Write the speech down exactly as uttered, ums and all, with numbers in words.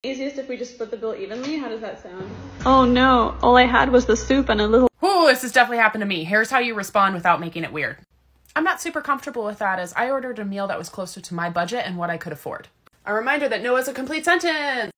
Easiest if we just split the bill evenly? How does that sound? Oh no, all I had was the soup and a little... Ooh, this has definitely happened to me. Here's how you respond without making it weird. I'm not super comfortable with that, as I ordered a meal that was closer to my budget and what I could afford. A reminder that no is a complete sentence.